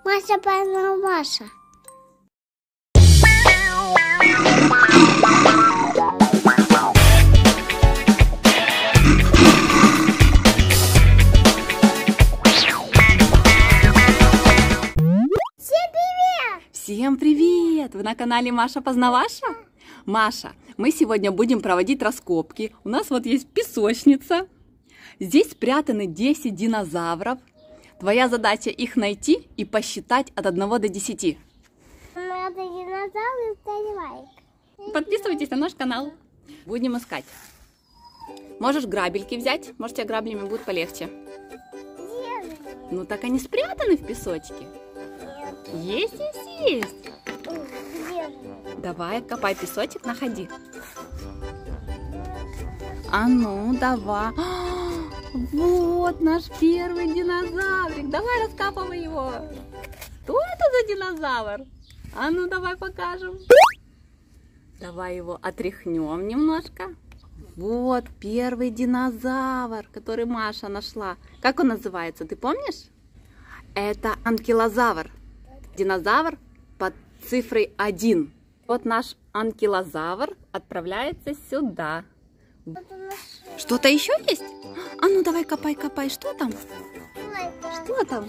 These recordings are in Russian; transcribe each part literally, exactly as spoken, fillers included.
Маша познала Маша. Всем привет! Вы на канале Маша Познаваша? Маша, мы сегодня будем проводить раскопки. У нас вот есть песочница. Здесь спрятаны десять динозавров. Твоя задача их найти и посчитать от одного до десяти. Надо динозавры лайк. Подписывайтесь на наш канал. Будем искать. Можешь грабельки взять. Может, тебе граблями будет полегче. Где? Ну так они спрятаны в песочке. Есть, есть, есть. Где? Давай, копай песочек, находи. А ну, давай. Вот наш первый динозаврик. Давай раскапывай его. Что это за динозавр? А ну, давай покажем. Давай его отряхнем немножко. Вот первый динозавр, который Маша нашла. Как он называется, ты помнишь? Это анкилозавр. Динозавр под цифрой один. Вот наш анкилозавр отправляется сюда. Что-то еще есть? А ну давай копай, копай. Что там? Что там?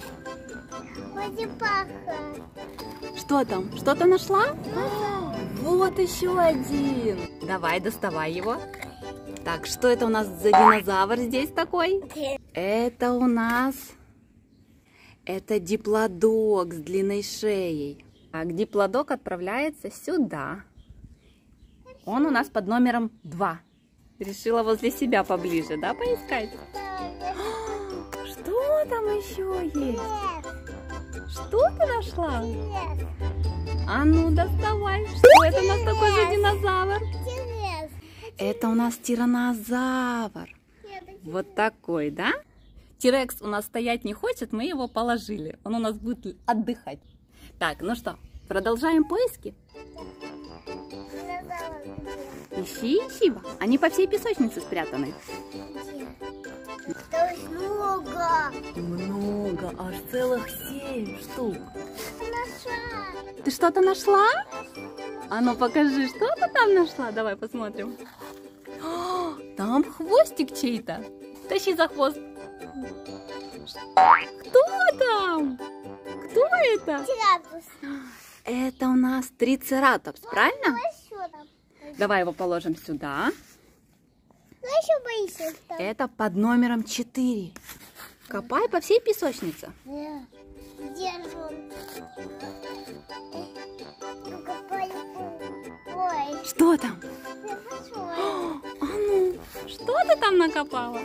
Что там? Что-то нашла? Вот еще один. Давай, доставай его. Так, что это у нас за динозавр здесь такой? Это у нас... Это диплодок с длинной шеей. Так, диплодок отправляется сюда. Он у нас под номером два. Решила возле себя поближе, да, поискать? Что там еще есть? Что ты нашла? А ну, доставай. Что это у нас такой за динозавр? Это у нас тираннозавр. Вот такой, да? Тирекс у нас стоять не хочет, мы его положили. Он у нас будет отдыхать. Так, ну что, продолжаем поиски? Ищи, ищи. Они по всей песочнице спрятаны. Много. Много, аж целых семь штук. Нашла. Ты что-то нашла? А ну покажи, что ты там нашла. Давай посмотрим. О, там хвостик чей-то. Тащи за хвост. Кто там? Кто это? Трицератопс. Это у нас трицератопс, правильно? Еще там. Давай его положим сюда. Ну еще боишься там. Это под номером четыре. Копай по всей песочнице. Где же он? Ну, копай. Ой. Что там? Я пошел. А ну, что ты там накопала?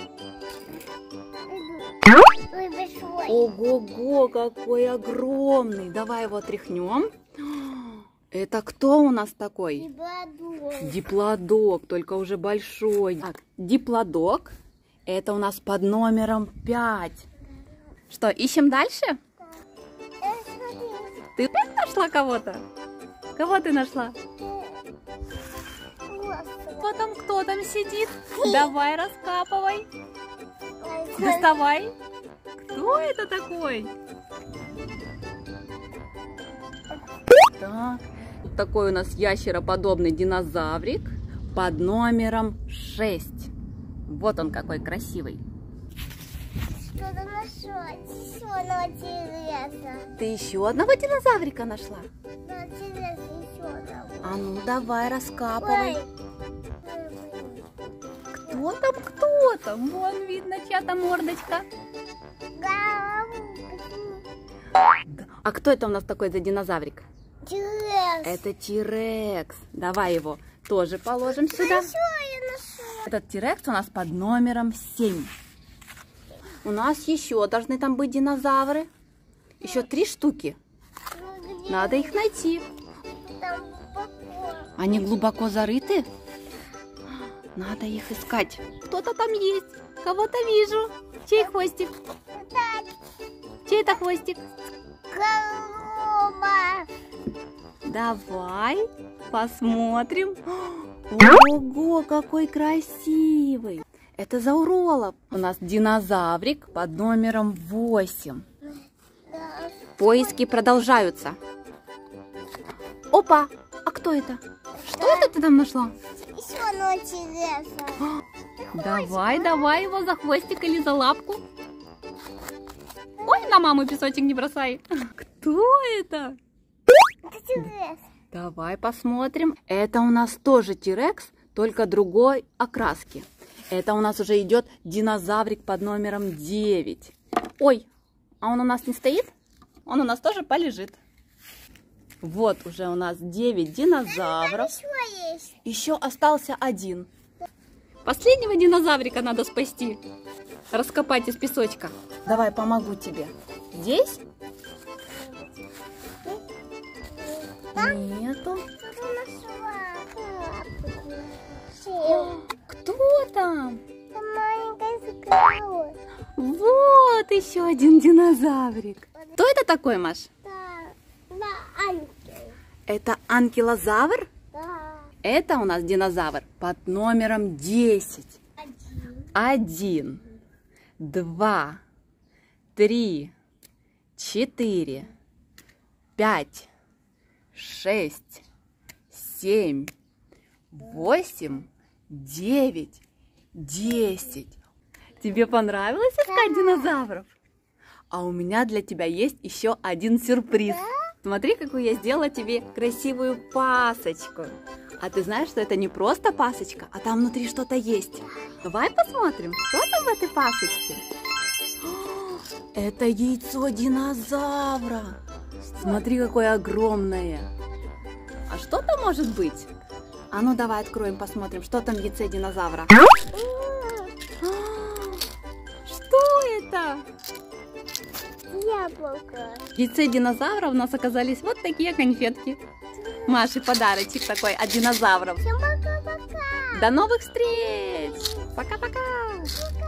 Ой, большой. Ого-го, какой огромный. Давай его отряхнем. Это кто у нас такой? Диплодок. Диплодок, только уже большой. Так, диплодок. Это у нас под номером пять. Что, ищем дальше? Ты опять нашла кого-то? Кого ты нашла? Кто там, кто там сидит? Давай раскапывай. Доставай. Кто это такой? Так, вот такой у нас ящероподобный динозаврик под номером шесть. Вот он какой красивый. Что-то нашла. Еще одного интереса. Ты еще одного динозаврика нашла? Да, интересно, еще одного. А ну давай раскапывай. Ой. Кто там, кто там? Вон видно чья-то мордочка. А кто это у нас такой за динозаврик? Тирекс. Это Тирекс. Давай его тоже положим сюда. Нашла, я нашла. Этот Тирекс у нас под номером семь. У нас еще должны там быть динозавры. Еще три штуки. Ну, где? Надо их найти. Там глубоко. Они глубоко зарыты. Надо их искать. Кто-то там есть. Кого-то вижу. Чей хвостик? Так, Чей это хвостик? корова. Давай посмотрим. Ого, какой красивый. Это зауролоп. У нас динозаврик под номером восемь. Да. Поиски продолжаются. Опа! А кто это? Что это ты там нашла? Еще одно интересно. Давай, давай его за хвостик или за лапку. Ой, на маму песочек не бросай. Кто это? Это интересно. Давай посмотрим. Это у нас тоже T-Rex, только другой окраски. Это у нас уже идет динозаврик под номером девять. Ой, а он у нас не стоит? Он у нас тоже полежит. Вот уже у нас девять динозавров. Еще есть. Еще остался один. Последнего динозаврика надо спасти. Раскопать из песочка. Давай, помогу тебе. Здесь? Нету. Кто там? Это маленькая скала. Вот еще один динозаврик. Кто это такой, Маш? Да, да, ангел. Это анкилозавр? Да. Это у нас динозавр под номером десять. Один. Один, два, три, четыре, пять, шесть, семь, восемь, девять, десять. Тебе понравилось искать динозавров? А у меня для тебя есть еще один сюрприз. Смотри, какую я сделала тебе красивую пасочку. А ты знаешь, что это не просто пасочка, а там внутри что-то есть. Давай посмотрим, что там в этой пасочке. О, это яйцо динозавра. Смотри, какое огромное. А что там может быть? А ну давай откроем, посмотрим, что там в яйце динозавра. Что это? Яблоко. В яйце динозавра у нас оказались вот такие конфетки. Маше подарочек такой от динозавров. Всем пока-пока. До новых встреч! Пока-пока! Пока.